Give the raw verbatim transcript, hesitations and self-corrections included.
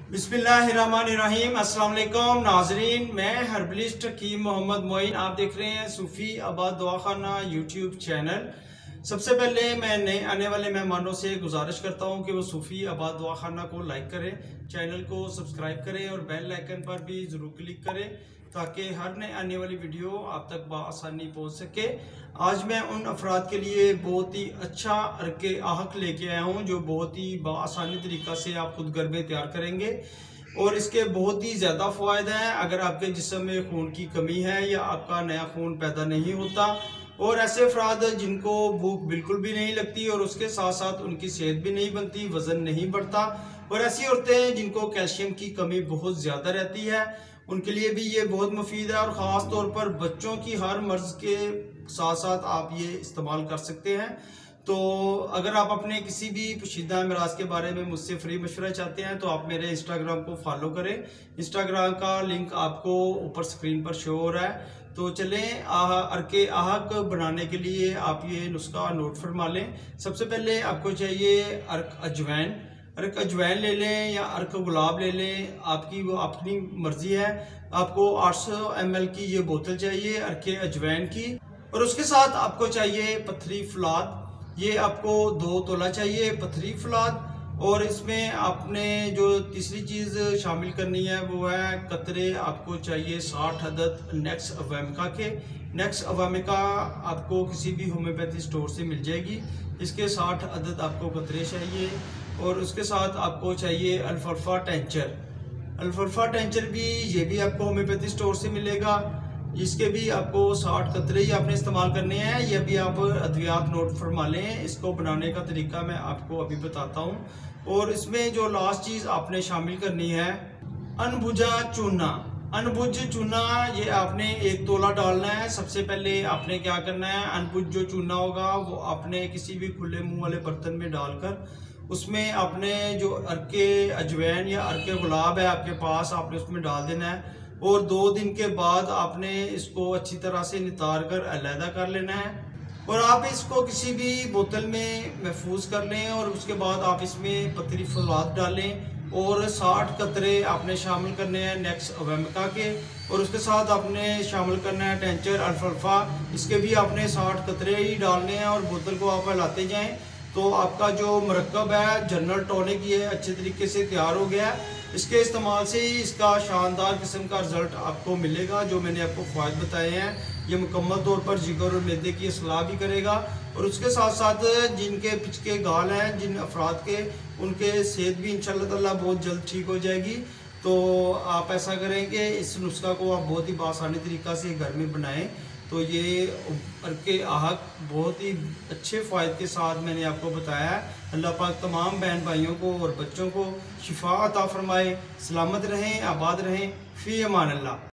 बिस्मिल्लाहिर्रहमानिर्रहीम। अस्सलाम वालेकुम नाजरीन, मैं हर्बलिस्ट हकीम मोहम्मद मोइन। आप देख रहे हैं सूफ़ी आबाद दवाखाना यूट्यूब चैनल। सबसे पहले मैं नए आने वाले मेहमानों से गुजारिश करता हूं कि वो सूफ़ी आबाद दवाखाना को लाइक करें, चैनल को सब्सक्राइब करें और बेल आइकन पर भी ज़रूर क्लिक करें ताकि हर नए आने वाली वीडियो आप तक बआसानी पहुंच सके। आज मैं उन अफराद के लिए बहुत ही अच्छा अर्के आहक लेके आया हूं जो बहुत ही बआसानी तरीक़ा से आप खुद घर में तैयार करेंगे और इसके बहुत ही ज़्यादा फ़ायदे हैं। अगर आपके जिस्म में खून की कमी है या आपका नया खून पैदा नहीं होता और ऐसे अफराद जिनको भूख बिल्कुल भी नहीं लगती और उसके साथ साथ उनकी सेहत भी नहीं बनती, वज़न नहीं बढ़ता, और ऐसी औरतें जिनको कैल्शियम की कमी बहुत ज़्यादा रहती है, उनके लिए भी ये बहुत मुफीद है। और ख़ास तौर पर बच्चों की हर मर्ज़ के साथ साथ आप ये इस्तेमाल कर सकते हैं। तो अगर आप अपने किसी भी पोशीदा अमराज के बारे में मुझसे फ्री मशवरा चाहते हैं तो आप मेरे इंस्टाग्राम को फॉलो करें। इंस्टाग्राम का लिंक आपको ऊपर स्क्रीन पर शो हो रहा है। तो चलें, आह अर्के आहक बनाने के लिए आप ये नुस्खा नोट फरमा लें। सबसे पहले आपको चाहिए अर्क अजवैन। अर्क अजवैन ले लें या अर्क गुलाब ले लें, आपकी वो अपनी मर्जी है। आपको आठ सौ एम एल की ये बोतल चाहिए अर्के अजवैन की। और उसके साथ आपको चाहिए पथरी फुलाद, ये आपको दो तोला चाहिए पथरी फुलाद। और इसमें आपने जो तीसरी चीज़ शामिल करनी है वो है कतरे, आपको चाहिए साठ अदद नेक्स अवामिका के। नेक्स अवामिका आपको किसी भी होम्योपैथी स्टोर से मिल जाएगी। इसके साठ अदद आपको कतरे चाहिए। और उसके साथ आपको चाहिए अल्फाल्फा टेंचर। अल्फाल्फा टेंचर भी ये भी आपको होम्योपैथी स्टोर से मिलेगा। इसके भी आपको साठ कतरे ही आपने इस्तेमाल करने हैं। ये भी आप अद्वियात नोट फरमा लें। इसको बनाने का तरीका मैं आपको अभी बताता हूँ। और इसमें जो लास्ट चीज़ आपने शामिल करनी है अनभुजा चूना। अनभुज चूना ये आपने एक तोला डालना है। सबसे पहले आपने क्या करना है, अनभुज जो चूना होगा वो आपने किसी भी खुले मुंह वाले बर्तन में डालकर उसमें आपने जो अर्के अजवैन या अर्के गुलाब है आपके पास, आपने उसमें डाल देना है। और दो दिन के बाद आपने इसको अच्छी तरह से नितार कर अलहदा कर लेना है। और आप इसको किसी भी बोतल में महफूज कर लें। और उसके बाद आप इसमें पतरी फुलाद डालें और साठ कतरे आपने शामिल करने हैं नेक्स अवामिका के। और उसके साथ आपने शामिल करना है टेंचर अल्फाल्फा, इसके भी आपने साठ कतरे ही डालने हैं। और बोतल को आप हिलाते जाएं तो आपका जो मरकब है जनरल टॉनिक ये अच्छे तरीके से तैयार हो गया है। इसके इस्तेमाल से ही इसका शानदार किस्म का रिजल्ट आपको मिलेगा। जो मैंने आपको फ़ायदे बताए हैं ये मुकम्मल तौर पर जिगर और मैदे की असलाह भी करेगा। और उसके साथ साथ जिनके पिचके गाल हैं, जिन अफराद के, उनके सेहत भी इंशाल्लाह ताला बहुत जल्द ठीक हो जाएगी। तो आप ऐसा करेंगे, इस नुस्खा को आप बहुत ही आसानी तरीक़ा से घर में बनाएं। तो ये अर्के आहक बहुत ही अच्छे फ़ायदे के साथ मैंने आपको बताया है। अल्लाह पाक तमाम बहन भाइयों को और बच्चों को शिफा अता फरमाए। सलामत रहें, आबाद रहें। फ़ी अमान अल्लाह।